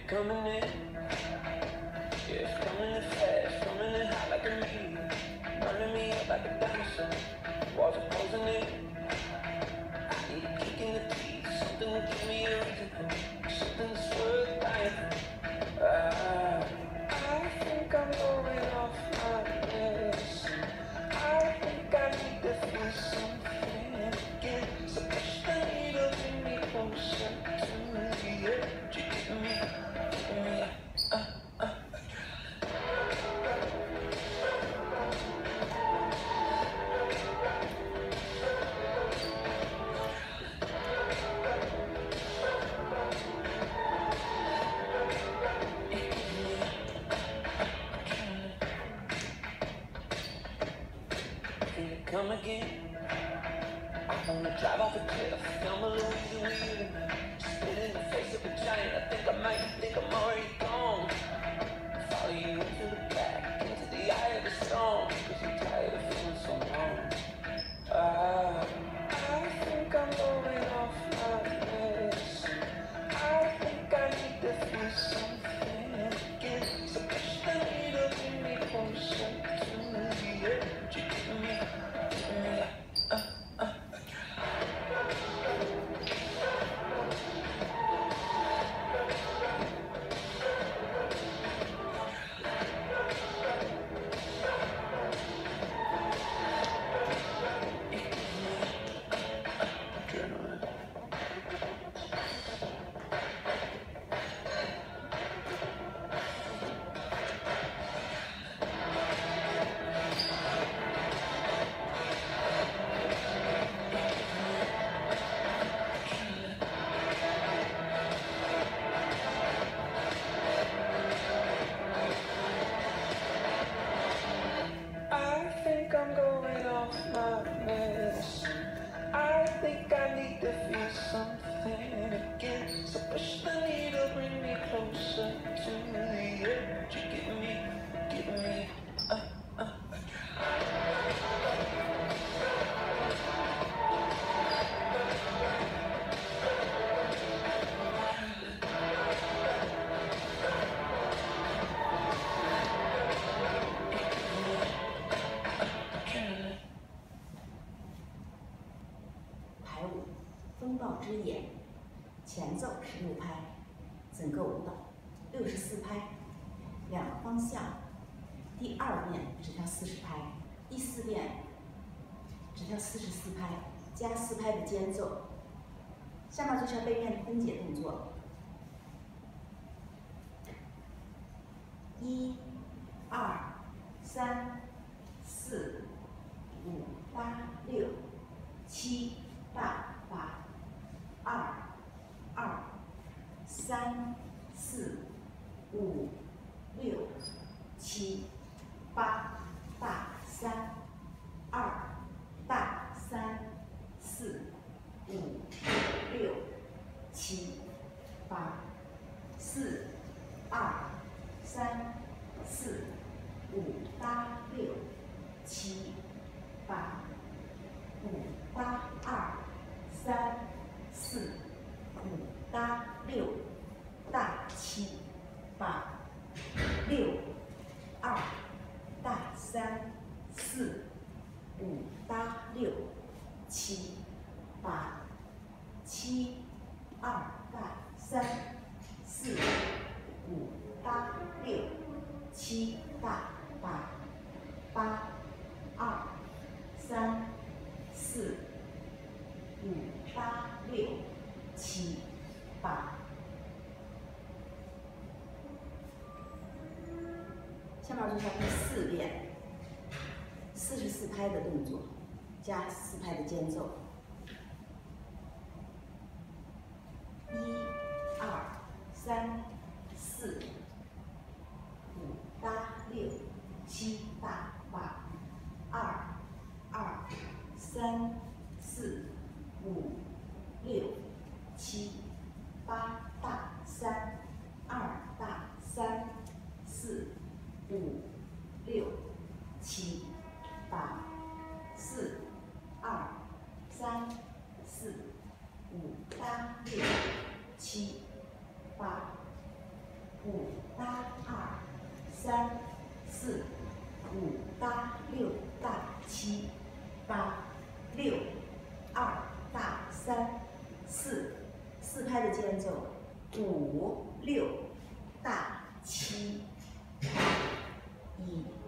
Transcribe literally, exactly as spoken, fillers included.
coming in. Yeah, coming in fast, coming in hot like a meteor. Running me up like a dinosaur. Walls are closing in. I need a kick in the teeth, something to give me a reason. Something that's worth dying for. Ah, I think I'm going off my medicine. I think I need to feel something again. So push the needle, bring me closer to the edge. You get me, get me, uh, uh. Come again. I wanna drive off a cliff. I'm a Louisa Wheeler. Spit in the face of a giant. I think I might think I'm already gone. Follow you into the black, into the eye of the storm. Cause I'm tired of feeling so long. Ah, I think I'm going off my medicine. I think I need to feel something again. So push the needle, bring me closer to the edge. You get me. Uh, uh. I think I'm going off my medicine. I think I need to feel something again. So push the needle, bring me closer to the edge. You get me, get me, uh, uh. 排舞风暴之眼，前奏十六拍，整个舞蹈六十四拍，两个方向。第二遍只跳四十拍，第四遍只跳四十四拍，加四拍的间奏。下面就是背面的分解动作。一、二、三、四、五、八、六、七、八、八，二、二、三、四、五、六、七、八，大三、二、大三、四、五、六、七、八，四、二、三、四、五、八、六、七、八，五、八、二、三、四、五、八、六、大七、八，六、二、大三、四、五、八、六、七、八，七、二、大三、四、五、八、六、七、大八，八、二、三、四、五、八、六、七、八。下面就跳第四遍，四十四拍的动作，加四拍的间奏。一、二、三、四、五、八、六、七、大八，二、二、三、四、五、六、七、八，大三、二、大三、四、五、六、七、八，四、二、三、 三四五大六大七八六二大三四四拍的间奏，五六大七八一。